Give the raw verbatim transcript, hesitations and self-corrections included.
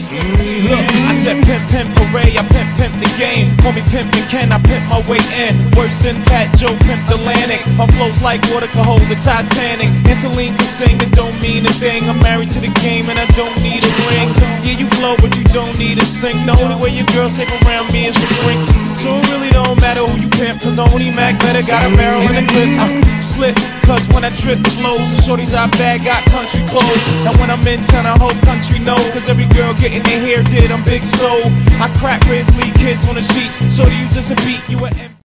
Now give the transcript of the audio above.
Look, I said pimp, pimp, parade, I pimp, pimp the game. Call me Pimpin' Ken, I pimp my way in. Worse than that, Joe pimp the Atlantic. My flow's like water can hold the Titanic. And Celine can sing, it don't mean a thing. I'm married to the game and I don't need a ring. Yeah, you flow, but you don't need a sing. The only way your girl safe around me is with drinks. So it really don't matter who you pimp, cause the only Mac better got a barrel and a clip. I slip, cause when I trip the flows, the shorties I bag got country clothes. And when I'm in town, the whole country know, cause every girl getting their hair did, I'm big soul. I crack Grizzly kids on the streets, so do you just a beat, you a